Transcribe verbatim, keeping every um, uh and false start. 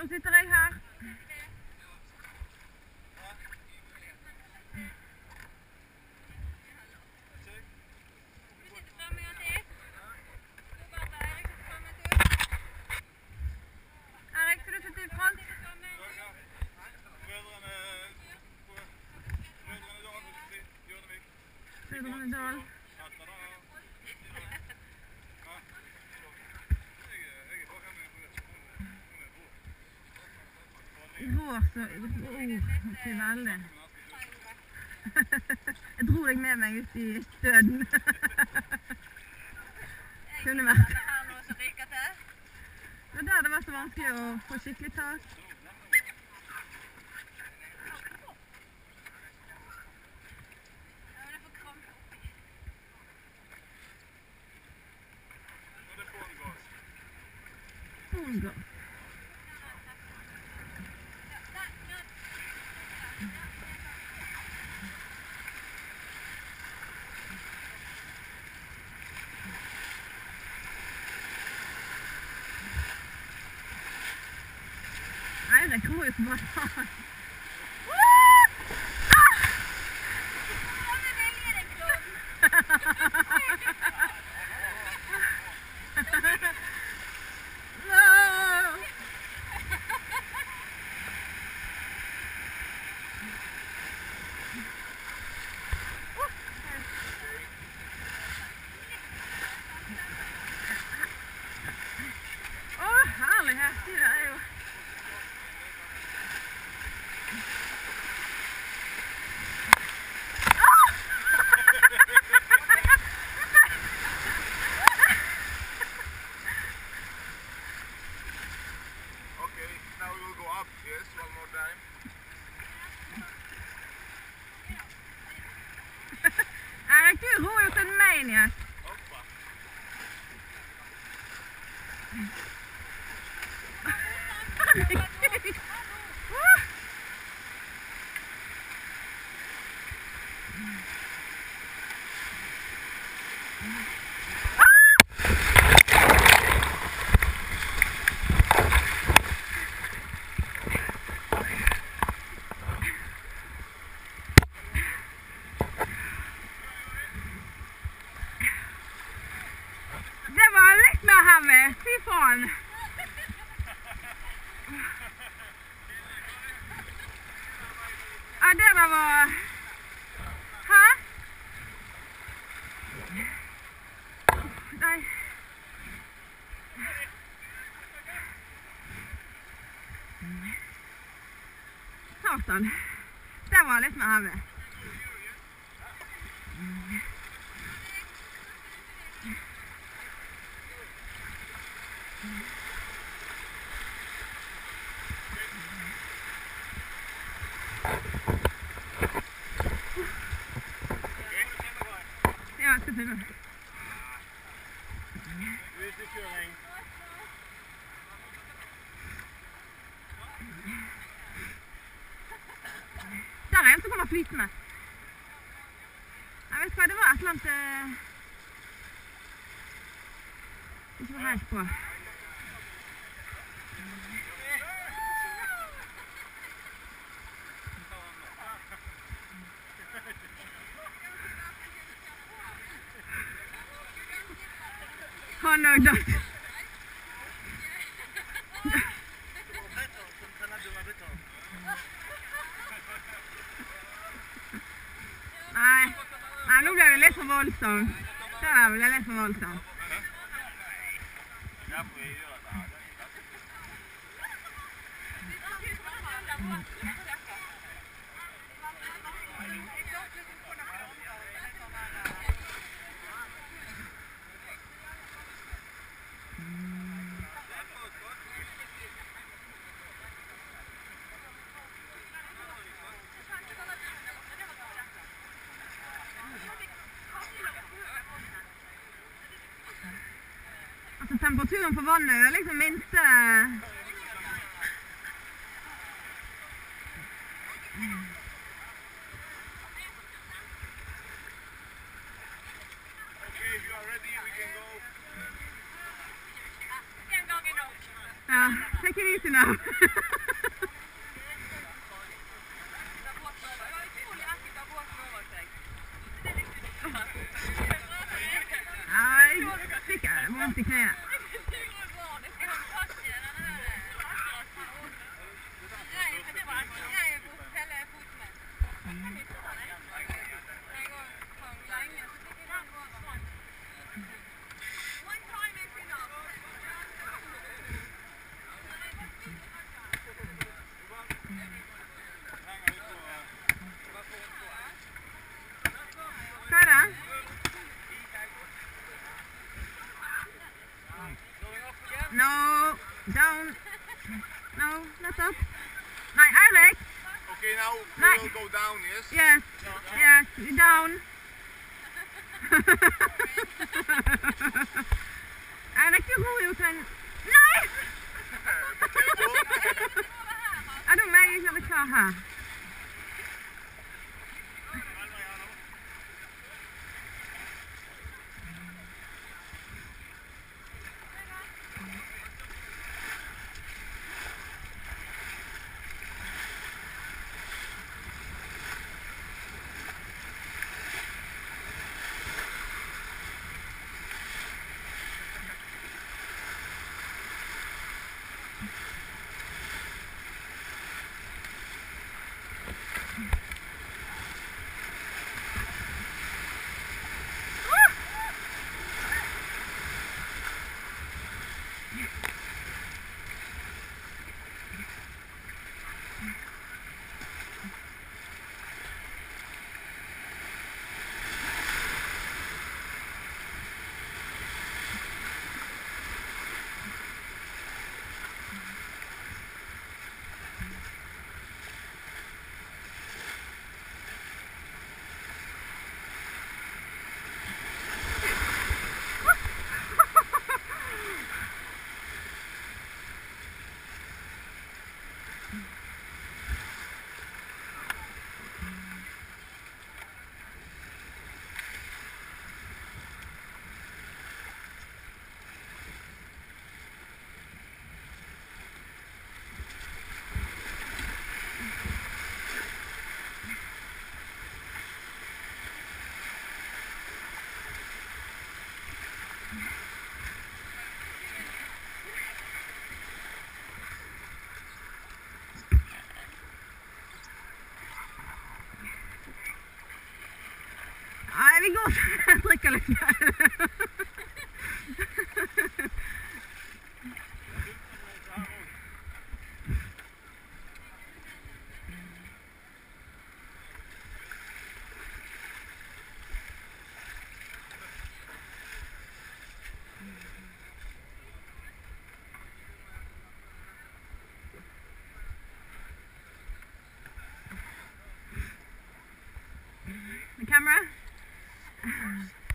Nå sitter jeg her. Erik, skal du sitte i front? Brødrene Dal. Rår så... Åh, det er veldig. Jeg dro deg med meg ut i døden. Kunne vært. Det var der det var så vanskelig å få skikkelig tak. Bångass. Nei, det går jo så bra. Åh, herlighet, det er jo... Erik, du ror jo til en maniac. Det var litt mer heavy, fy faen. Ja, det der var... Hæ? Nei. Satan. Det var litt mer heavy. Ja, jeg skal filme. Der er en som kommer flytende. Jeg vet hva, det var et eller annet... Eh... Ikke var helt på. Han òg da. Nei, nei, nå ble det litt for voldsomt. Det ble det litt for voldsomt. Altså, temperaturen på vannet er liksom minste... Ja. Uh, take it easy now. Nej, sticka. Det var inte knä. No, down. No, not up. Nej, Alex. Okay, now we Nej. will go down, yes? Yes, yes, down. Alex, du går ut en... Nej! Ja, de är ju som klar här. Nej, vi går och dricker lite. The camera?